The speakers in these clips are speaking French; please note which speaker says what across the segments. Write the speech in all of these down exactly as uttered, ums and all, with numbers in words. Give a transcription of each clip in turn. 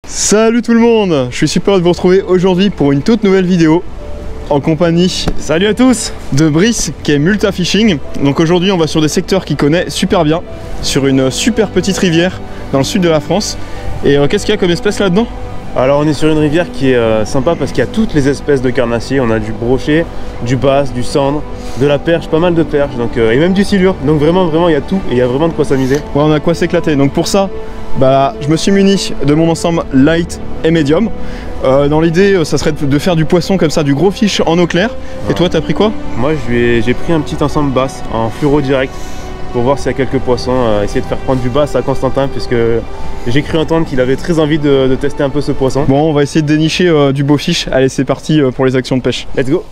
Speaker 1: Salut tout le monde, je suis super heureux de vous retrouver aujourd'hui pour une toute nouvelle vidéo en compagnie, salut à tous, de Brice qui est Multa Fishing. Donc aujourd'hui on va sur des secteurs qu'il connaît super bien, sur une super petite rivière dans le sud de la France. Et euh, qu'est-ce qu'il y a comme espèce là-dedans?
Speaker 2: Alors on est sur une rivière qui est euh, sympa parce qu'il y a toutes les espèces de carnassiers. On a du brochet, du basse, du cendre, de la perche, pas mal de perches donc, euh, et même du silure. Donc vraiment vraiment il y a tout et il y a vraiment de quoi s'amuser.
Speaker 1: Ouais, on a quoi s'éclater. Donc pour ça, bah, je me suis muni de mon ensemble light et medium. Euh, dans l'idée, ça serait de faire du poisson comme ça, du gros fiche en eau claire. Et toi, t'as pris quoi?
Speaker 2: Moi, j'ai pris un petit ensemble basse en fluoro direct pour voir s'il y a quelques poissons. Euh, essayer de faire prendre du basse à Constantin puisque j'ai cru entendre qu'il avait très envie de, de tester un peu ce poisson.
Speaker 1: Bon, on va essayer de dénicher euh, du beau fiche. Allez, c'est parti euh, pour les actions de pêche.
Speaker 2: Let's go!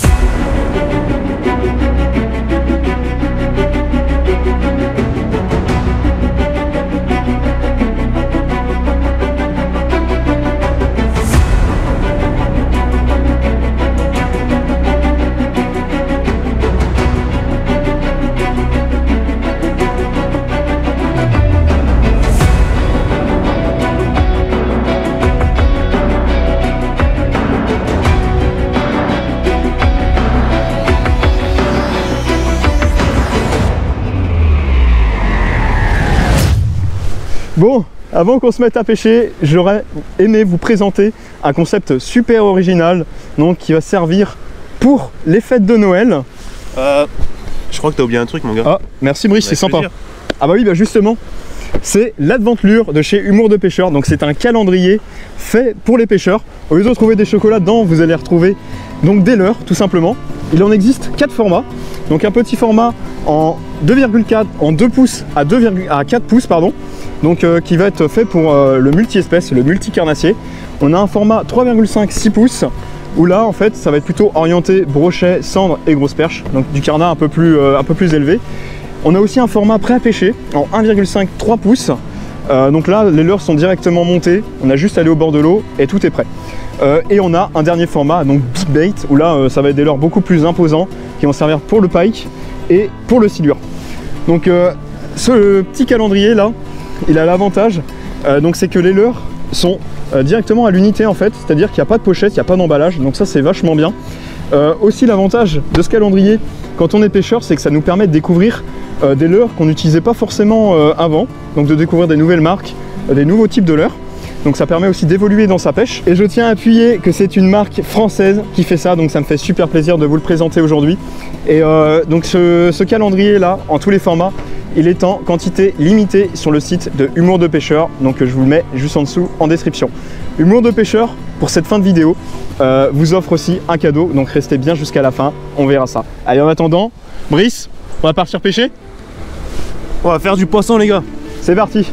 Speaker 1: Bon, avant qu'on se mette à pêcher, j'aurais aimé vous présenter un concept super original, donc qui va servir pour les fêtes de Noël.
Speaker 2: Euh, je crois que t'as oublié un truc, mon gars.
Speaker 1: Ah, merci Brice, c'est sympa.
Speaker 2: Plaisir.
Speaker 1: Ah bah oui, bah justement, c'est l'Adventure de chez Humour de Pêcheur. Donc c'est un calendrier fait pour les pêcheurs. Au lieu de trouver des chocolats dedans, vous allez retrouver donc des leurres, tout simplement. Il en existe quatre formats. Donc un petit format en deux virgule quatre, en deux pouces à, deux, à quatre pouces, pardon. Donc euh, qui va être fait pour euh, le multi-espèce, le multi-carnassier. On a un format trois virgule cinq, six pouces, où là en fait ça va être plutôt orienté brochet, cendre et grosse perche, donc du carnat un peu plus, euh, un peu plus élevé. On a aussi un format prêt à pêcher en un virgule cinq, trois pouces. Euh, donc là les leurres sont directement montées, on a juste à aller au bord de l'eau et tout est prêt. Euh, et on a un dernier format, donc Big Bait, où là euh, ça va être des leurres beaucoup plus imposants qui vont servir pour le pike et pour le silure. Donc euh, ce petit calendrier là, il a l'avantage, euh, donc c'est que les leurres sont euh, directement à l'unité en fait, c'est-à-dire qu'il n'y a pas de pochette, il n'y a pas d'emballage, donc ça c'est vachement bien. Euh, aussi l'avantage de ce calendrier quand on est pêcheur, c'est que ça nous permet de découvrir euh, des leurres qu'on n'utilisait pas forcément euh, avant, donc de découvrir des nouvelles marques, euh, des nouveaux types de leurres. Donc ça permet aussi d'évoluer dans sa pêche. Et je tiens à appuyer que c'est une marque française qui fait ça, donc ça me fait super plaisir de vous le présenter aujourd'hui. Et euh, donc ce, ce calendrier là, en tous les formats, il est en quantité limitée sur le site de Humour de Pêcheur, donc je vous le mets juste en dessous en description. Humour de Pêcheur, pour cette fin de vidéo, euh, vous offre aussi un cadeau, donc restez bien jusqu'à la fin, on verra ça. Allez, en attendant, Brice, on va partir pêcher?
Speaker 2: On va faire du poisson, les gars.
Speaker 1: C'est parti.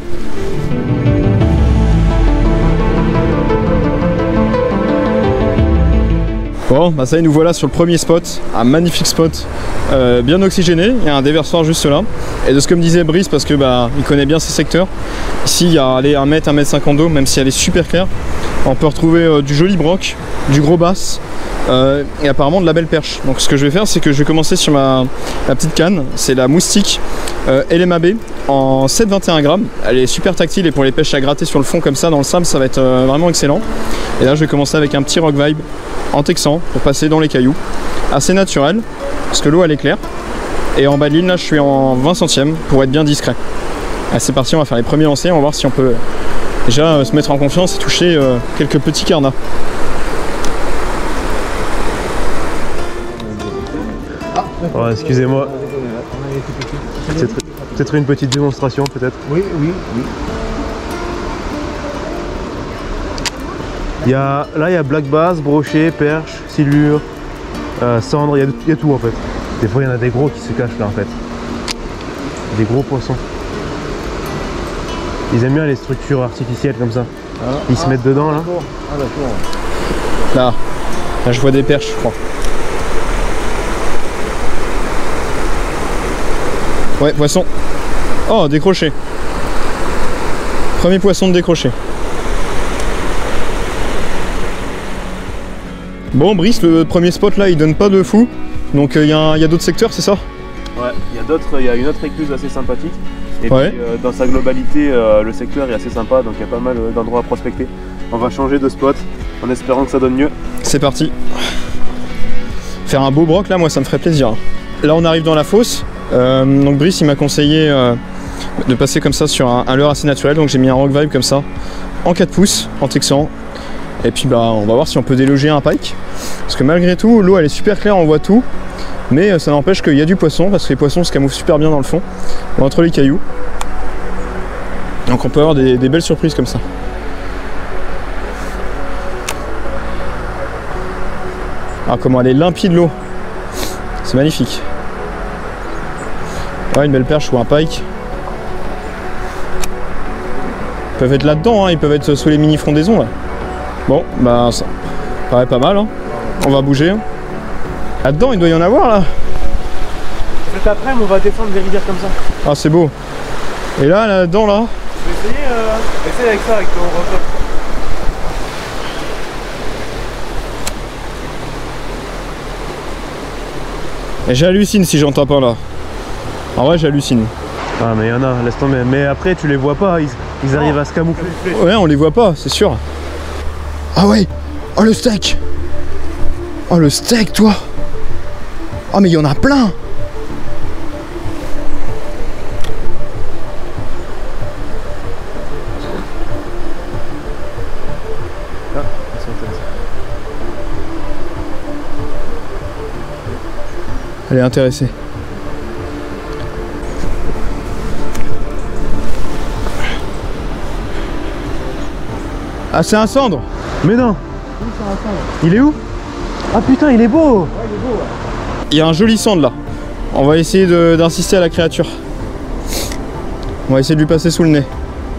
Speaker 1: Bon, bah ça y est, nous voilà sur le premier spot, un magnifique spot, euh, bien oxygéné, il y a un déversoir juste là. Et de ce que me disait Brice, parce que bah il connaît bien ces secteurs, ici il y a allez, un mètre, un mètre cinquante d'eau, même si elle est super claire. On peut retrouver euh, du joli broc, du gros basse euh, et apparemment de la belle perche. Donc ce que je vais faire, c'est que je vais commencer sur ma, ma petite canne, c'est la moustique euh, L M A B en sept virgule vingt et un grammes. Elle est super tactile et pour les pêches à gratter sur le fond comme ça dans le sable, ça va être euh, vraiment excellent. Et là je vais commencer avec un petit rock vibe en texan pour passer dans les cailloux, assez naturel parce que l'eau elle est claire. Et en bas de ligne là je suis en vingt centièmes pour être bien discret. Allez, c'est parti, on va faire les premiers lancers, on va voir si on peut déjà euh, se mettre en confiance et toucher euh, quelques petits carnats.
Speaker 2: Oh, excusez-moi. Peut-être une petite démonstration peut-être.
Speaker 3: Oui, oui, oui.
Speaker 2: Il y a, là il y a black bass, brochet, perche, silure, euh, cendre, il y, a, il y a tout en fait. Des fois il y en a des gros qui se cachent là en fait. Des gros poissons. Ils aiment bien les structures artificielles comme ça. Ah, Ils ah, se mettent dedans là.
Speaker 3: Ah d'accord.
Speaker 1: Là, là je vois des perches je crois. Ouais, poisson. Oh, décroché. Premier poisson de décroché. Bon, Brice, le premier spot là, il donne pas de fou. Donc il euh, y a, a d'autres secteurs, c'est ça?
Speaker 2: Ouais, il y a d'autres, il y a une autre écluse assez sympathique. Et
Speaker 1: ouais.
Speaker 2: puis euh, dans sa globalité, euh, le secteur est assez sympa, donc il y a pas mal d'endroits à prospecter. On va changer de spot en espérant que ça donne mieux.
Speaker 1: C'est parti. Faire un beau broc là, moi ça me ferait plaisir. Là on arrive dans la fosse. Euh, donc Brice il m'a conseillé euh, de passer comme ça sur un, un leurre assez naturel. Donc j'ai mis un rock vibe comme ça en quatre pouces en texan. Et puis bah on va voir si on peut déloger un pike. Parce que malgré tout l'eau elle est super claire, on voit tout. Mais euh, ça n'empêche qu'il y a du poisson parce que les poissons se camouflent super bien dans le fond. Entre les cailloux. Donc on peut avoir des, des belles surprises comme ça. Ah comment elle est limpide l'eau. C'est magnifique. Ouais, une belle perche ou un pike. Ils peuvent être là-dedans, hein, ils peuvent être sous les mini frondaisons là. Bon, bah ça paraît pas mal. Hein. On va bouger. Là-dedans, il doit y en avoir là.
Speaker 2: Cet après-midi, on va descendre des rivières comme ça.
Speaker 1: Ah, c'est beau. Et là, là-dedans, là.
Speaker 2: Je vais essayer, euh, essayer avec ça, avec ton rotor.
Speaker 1: Et j'hallucine si j'entends pas là. En vrai, j'hallucine.
Speaker 2: Ah, mais il y en a, laisse tomber. Mais après, tu les vois pas, ils, ils arrivent à se camoufler.
Speaker 1: Ouais, on les voit pas, c'est sûr. Ah ouais. Oh, le steak. Oh, le steak, toi. Oh, mais il y en a plein.
Speaker 2: Ah, ils sont intéressants.
Speaker 1: Elle est intéressée. Ah, c'est un cendre.
Speaker 2: Mais non.
Speaker 1: Oui, c'est un cendre.
Speaker 2: Il est où? Ah putain, il est beau.
Speaker 1: Ouais, il est beau, ouais. Il y a un joli cendre là. On va essayer d'insister à la créature. On va essayer de lui passer sous le nez.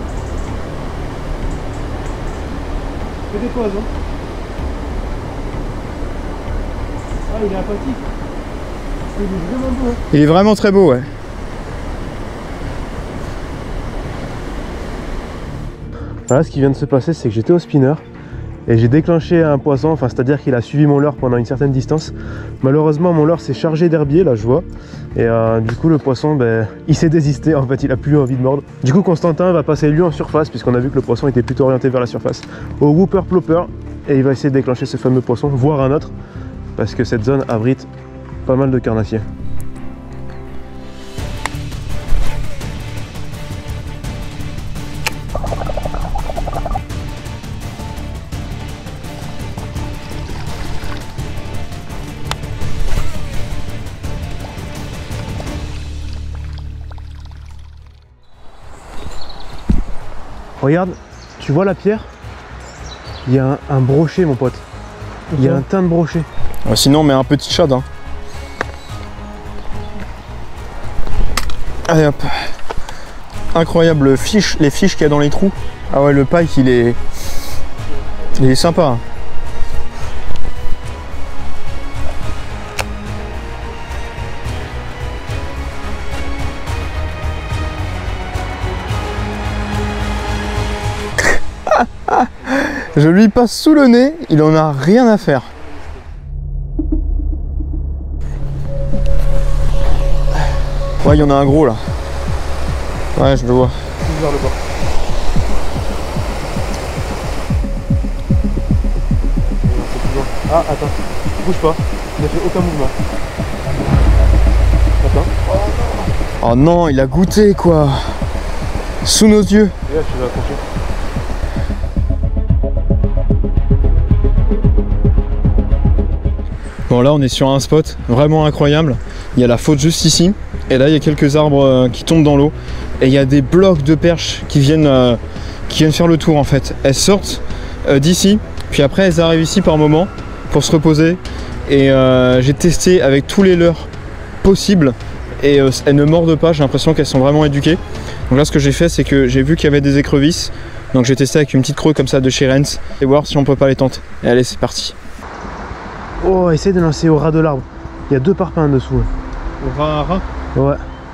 Speaker 2: Fais des pauses, hein. Ah, il est apathique. Il est vraiment beau. Hein.
Speaker 1: Il est vraiment très beau, ouais.
Speaker 2: Voilà, ce qui vient de se passer, c'est que j'étais au spinner et j'ai déclenché un poisson, enfin c'est-à-dire qu'il a suivi mon leurre pendant une certaine distance. Malheureusement, mon leurre s'est chargé d'herbier, là je vois, et euh, du coup le poisson, ben, il s'est désisté, en fait il a plus envie de mordre. Du coup Constantin va passer lui en surface, puisqu'on a vu que le poisson était plutôt orienté vers la surface, au whooper plopper, et il va essayer de déclencher ce fameux poisson, voire un autre, parce que cette zone abrite pas mal de carnassiers. Regarde, tu vois la pierre? Il y a un, un brochet, mon pote. Il y a un teint de brochet.
Speaker 1: Ouais, sinon on met un petit shad. Hein. Allez hop. Incroyable fiche, les fiches qu'il y a dans les trous. Ah ouais, le pike il est, il est sympa. Hein. Je lui passe sous le nez, il en a rien à faire. Ouais, il y en a un gros là. Ouais, je le vois.
Speaker 2: Vers le bord. Ah, attends, bouge pas, il n'a fait aucun mouvement. Attends.
Speaker 1: Oh non, il a goûté quoi. Sous nos yeux.
Speaker 2: Et là, tu vas accrocher.
Speaker 1: Bon, là on est sur un spot vraiment incroyable. Il y a la faute juste ici. Et là il y a quelques arbres euh, qui tombent dans l'eau. Et il y a des blocs de perches qui viennent, euh, qui viennent faire le tour en fait. Elles sortent euh, d'ici. Puis après elles arrivent ici par moment pour se reposer. Et euh, j'ai testé avec tous les leurres possibles. Et euh, elles ne mordent pas. J'ai l'impression qu'elles sont vraiment éduquées. Donc là ce que j'ai fait c'est que j'ai vu qu'il y avait des écrevisses. Donc j'ai testé avec une petite creux comme ça de chez Rennes. Et voir si on peut pas les tenter. Et allez, c'est parti.
Speaker 2: Oh, essaye de lancer au ras de l'arbre. Il y a deux parpaings en dessous.
Speaker 1: Au ras à ras.
Speaker 2: Ouais.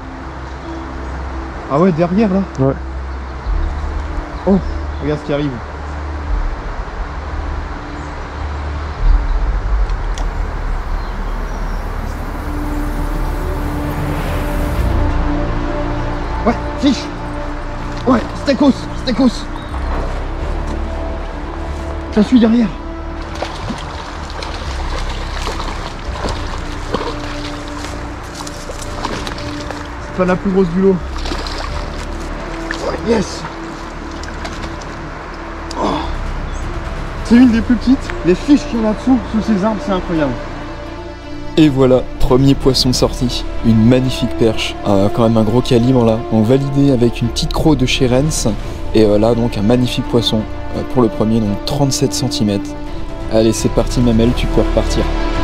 Speaker 1: Ah ouais, derrière là.
Speaker 2: Ouais.
Speaker 1: Oh, regarde ce qui arrive. Ouais, fiche. Ouais, stekos, stekos. Ça suit derrière. C'est pas la plus grosse du lot. Oh, yes. Oh. C'est une des plus petites. Les fiches qu'il y a là-dessous, sous ces arbres, c'est incroyable.
Speaker 3: Et voilà, premier poisson de sortie, une magnifique perche, euh, quand même un gros calibre là, donc validé avec une petite croc de chez Rennes, et euh, là donc un magnifique poisson euh, pour le premier, donc trente-sept centimètres. Allez c'est parti Mamel, tu peux repartir.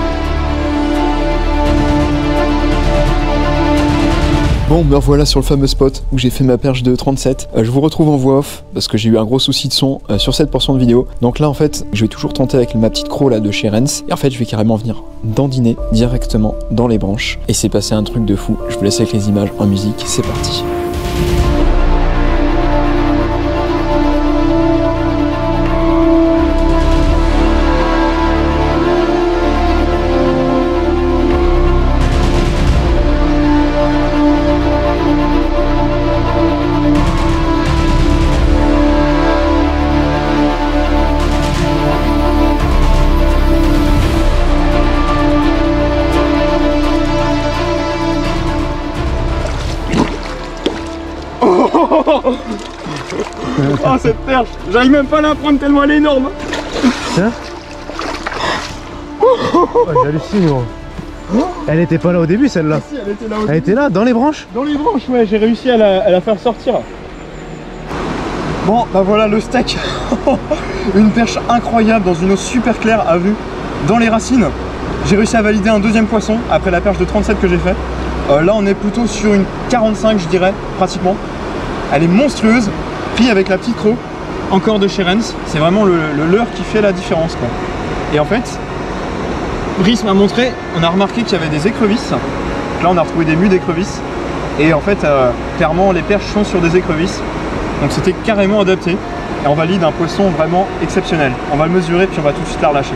Speaker 3: Bon, ben voilà sur le fameux spot où j'ai fait ma perche de trente-sept. Euh, je vous retrouve en voix off parce que j'ai eu un gros souci de son euh, sur cette portion de vidéo. Donc là, en fait, je vais toujours tenter avec ma petite croc là de chez Rennes. Et en fait, je vais carrément venir dandiner directement dans les branches. Et c'est passé un truc de fou. Je vous laisse avec les images en musique. C'est parti.
Speaker 1: Oh cette perche, j'arrive même pas à la prendre tellement elle est énorme.
Speaker 2: Tiens. Oh, j'hallucine gros. Elle était pas là au début celle-là.
Speaker 1: Si, elle était là au
Speaker 2: Elle était là dans les branches.
Speaker 1: Dans les branches, ouais, j'ai réussi à la, à la faire sortir. Bon, bah voilà le steak. Une perche incroyable dans une eau super claire à vue, dans les racines. J'ai réussi à valider un deuxième poisson après la perche de trente-sept que j'ai fait. Euh, là on est plutôt sur une quarante-cinq je dirais, pratiquement. Elle est monstrueuse, puis avec la petite croc, encore de chez Rennes, c'est vraiment le, le leurre qui fait la différence quoi. Et en fait, Brice m'a montré, on a remarqué qu'il y avait des écrevisses. Là on a retrouvé des mues d'écrevisses. Et en fait, euh, clairement les perches sont sur des écrevisses. Donc c'était carrément adapté. Et on valide un poisson vraiment exceptionnel. On va le mesurer puis on va tout de suite la relâcher.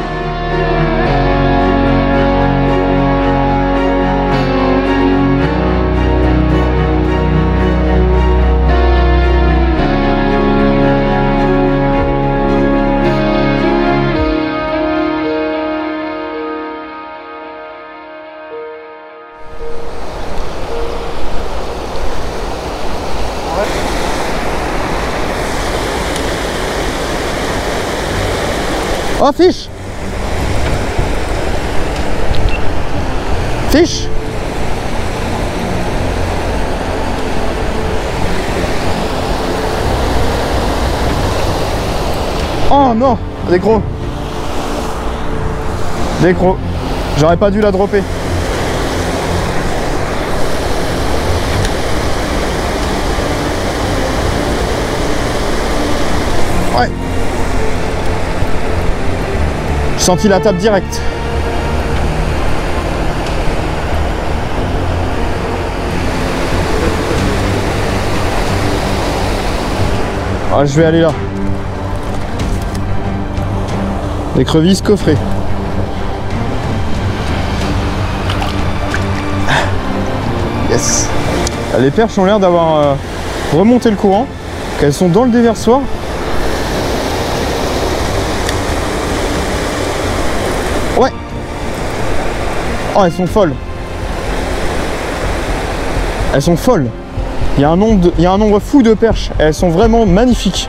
Speaker 1: Oh, fiche! Fiche! Oh non! Des gros! Des gros! J'aurais pas dû la dropper. Ouais! J'ai senti la tape directe. Ah, je vais aller là. L'écrevisse coffrée. Yes. Les perches ont l'air d'avoir euh, remonté le courant, qu'elles sont dans le déversoir. Ouais. Oh, elles sont folles. Elles sont folles. Il y a un nombre, de, il y a un nombre fou de perches. Elles sont vraiment magnifiques.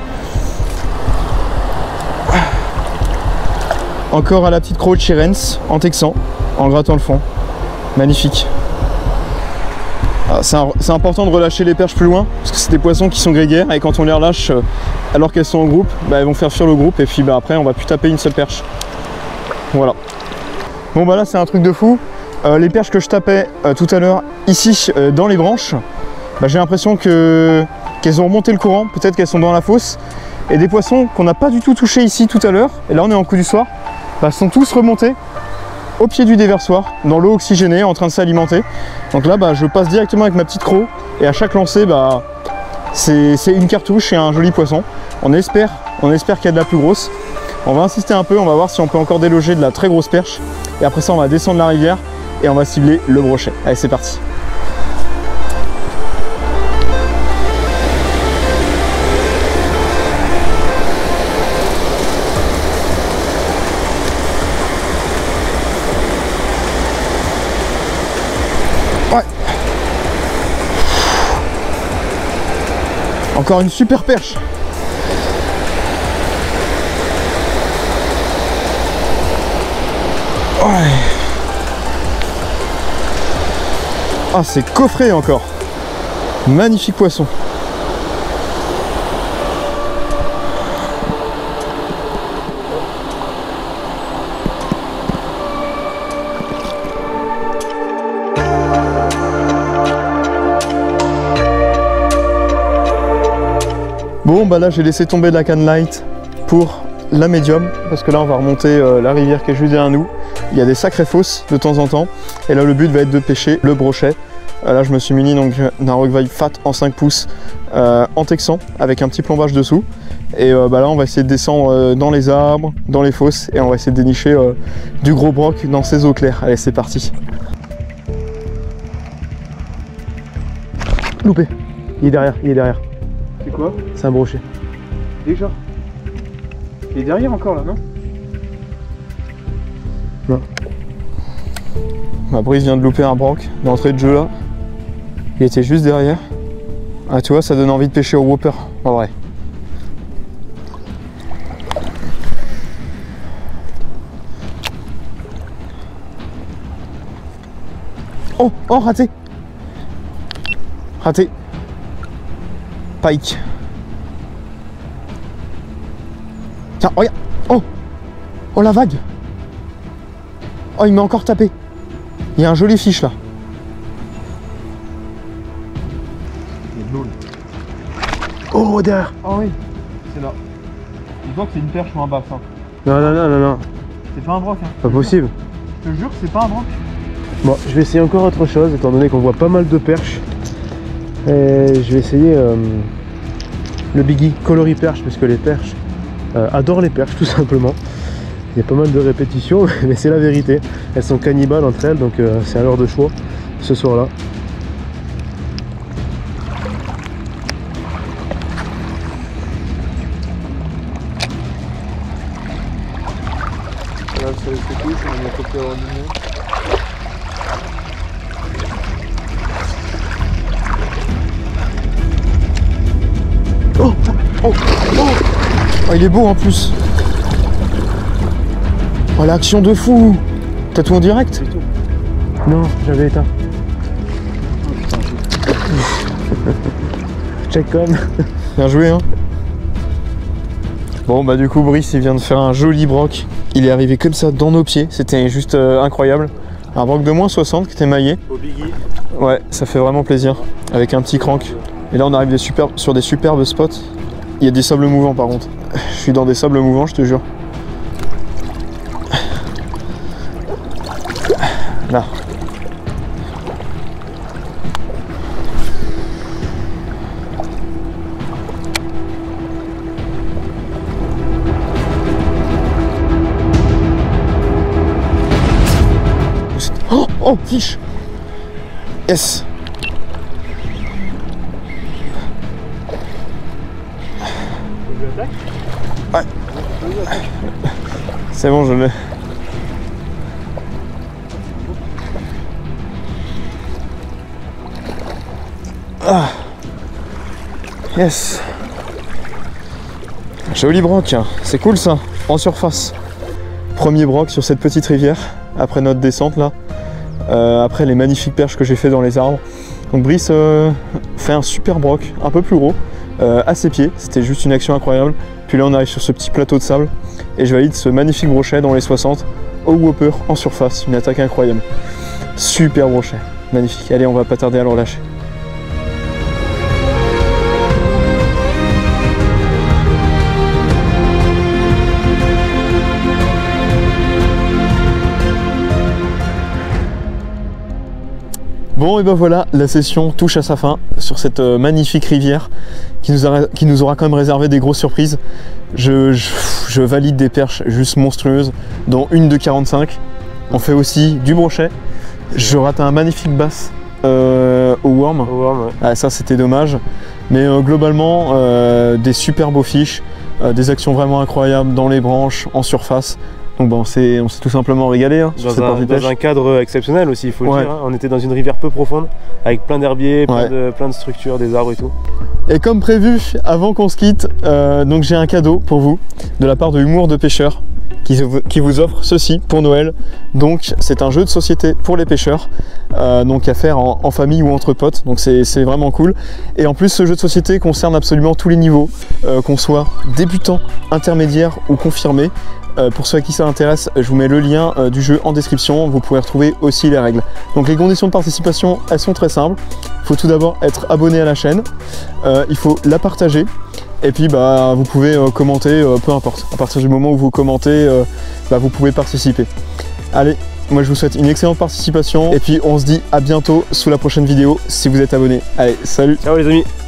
Speaker 1: Encore à la petite croc de chez Rennes, en texan, en grattant le fond. Magnifique. C'est important de relâcher les perches plus loin, parce que c'est des poissons qui sont grégaires, et quand on les relâche euh, alors qu'elles sont en groupe, bah, elles vont faire fuir le groupe, et puis bah, après on va plus taper une seule perche. Voilà. Bon bah là c'est un truc de fou. Euh, les perches que je tapais euh, tout à l'heure ici euh, dans les branches, bah, j'ai l'impression que qu'elles ont remonté le courant, peut-être qu'elles sont dans la fosse. Et des poissons qu'on n'a pas du tout touché ici tout à l'heure, et là on est en coup du soir, bah, sont tous remontés au pied du déversoir, dans l'eau oxygénée, en train de s'alimenter. Donc là bah, je passe directement avec ma petite croc, et à chaque lancer bah, c'est une cartouche et un joli poisson. On espère, on espère qu'il y a de la plus grosse. On va insister un peu, on va voir si on peut encore déloger de la très grosse perche. Et après ça on va descendre la rivière et on va cibler le brochet. Allez c'est parti. Encore une super perche. Ouais. Ah, c'est coffré encore. Magnifique poisson. Bon bah là j'ai laissé tomber la canne light pour la médium parce que là on va remonter euh, la rivière qui est juste derrière nous. Il y a des sacrées fosses de temps en temps et là le but va être de pêcher le brochet. Euh, là je me suis muni donc d'un Rockvibe Fat en cinq pouces euh, en texan avec un petit plombage dessous et euh, bah là on va essayer de descendre euh, dans les arbres, dans les fosses et on va essayer de dénicher euh, du gros broc dans ces eaux claires. Allez c'est parti.
Speaker 2: Loupé. Il est derrière, il est derrière.
Speaker 1: C'est quoi?
Speaker 2: C'est un brochet.
Speaker 1: Déjà? Il est derrière encore là, non?
Speaker 2: Non.
Speaker 1: Ma Brice vient de louper un broc d'entrée de jeu là. Il était juste derrière. Ah tu vois, ça donne envie de pêcher au Whopper, en vrai. Oh, oh, raté. Raté. Pike. Tiens, regarde. Oh. Oh la vague. Oh, il m'a encore tapé. Il y a un joli fiche là. Il y a de l'eau là.
Speaker 2: Oh, derrière.
Speaker 1: Oh oui. C'est là. Je vois que c'est une perche ou un baffe. Hein.
Speaker 2: Non, non, non, non, non.
Speaker 1: C'est pas un broc. Hein.
Speaker 2: Pas possible.
Speaker 1: Je te jure que c'est pas un broc.
Speaker 2: Bon, je vais essayer encore autre chose, étant donné qu'on voit pas mal de perches. Et je vais essayer euh, le biggie coloris perche, parce que les perches euh, adorent les perches, tout simplement. Il y a pas mal de répétitions, mais c'est la vérité. Elles sont cannibales entre elles, donc euh, c'est à l'heure de choix ce soir-là.
Speaker 1: Là, c'est les couches, on a copié à Oh, oh, oh, oh, il est beau en plus. Oh, l'action de fou. T'as tout en direct?
Speaker 2: Non, j'avais éteint. Check on.
Speaker 1: Bien joué, hein. Bon, bah du coup, Brice, il vient de faire un joli broc. Il est arrivé comme ça dans nos pieds. C'était juste euh, incroyable. Un broc de moins soixante qui était maillé.
Speaker 2: Au biggie.
Speaker 1: Ouais, ça fait vraiment plaisir. Avec un petit crank. Et là on arrive des super, sur des superbes spots. Il y a des sables mouvants par contre. Je suis dans des sables mouvants, je te jure. Là. Oh, oh, fiche. Yes. Ouais. C'est bon, je l'ai. Ah. Yes. Joli broc, c'est cool ça, en surface. Premier broc sur cette petite rivière, après notre descente là. Euh, après les magnifiques perches que j'ai fait dans les arbres. Donc Brice euh, fait un super broc, un peu plus gros. Euh, à ses pieds, c'était juste une action incroyable. Puis là on arrive sur ce petit plateau de sable et je valide ce magnifique brochet dans les soixante au Whopper en surface, une attaque incroyable. Super brochet, magnifique. Allez, on va pas tarder à le relâcher. Bon et ben voilà, la session touche à sa fin sur cette euh, magnifique rivière qui nous, a, qui nous aura quand même réservé des grosses surprises. Je, je, je valide des perches juste monstrueuses, dont une de quarante-cinq. On fait aussi du brochet. Je rate un magnifique bass euh, au worm.
Speaker 2: Au worm, ouais.
Speaker 1: Ah, ça c'était dommage. Mais euh, globalement, euh, des super beaux fiches, euh, des actions vraiment incroyables dans les branches, en surface. Donc bon, on s'est tout simplement régalé hein, sur
Speaker 2: dans,
Speaker 1: cette
Speaker 2: un,
Speaker 1: partie de pêche.
Speaker 2: Dans un cadre exceptionnel aussi, il faut
Speaker 1: ouais.
Speaker 2: le dire. Hein. On était dans une rivière peu profonde, avec plein d'herbiers, plein,
Speaker 1: ouais.
Speaker 2: de, plein de structures, des arbres et tout.
Speaker 1: Et comme prévu, avant qu'on se quitte, euh, donc j'ai un cadeau pour vous de la part de Humour de Pêcheur qui, qui vous offre ceci pour Noël. Donc c'est un jeu de société pour les pêcheurs, euh, donc à faire en, en famille ou entre potes, donc c'est vraiment cool. Et en plus ce jeu de société concerne absolument tous les niveaux, euh, qu'on soit débutant, intermédiaire ou confirmé. Euh, pour ceux à qui ça intéresse, je vous mets le lien euh, du jeu en description, vous pourrez retrouver aussi les règles. Donc les conditions de participation, elles sont très simples. Il faut tout d'abord être abonné à la chaîne, euh, il faut la partager, et puis bah, vous pouvez euh, commenter, euh, peu importe. À partir du moment où vous commentez, euh, bah, vous pouvez participer. Allez, moi je vous souhaite une excellente participation, et puis on se dit à bientôt sous la prochaine vidéo si vous êtes abonné. Allez, salut!
Speaker 2: Ciao les amis!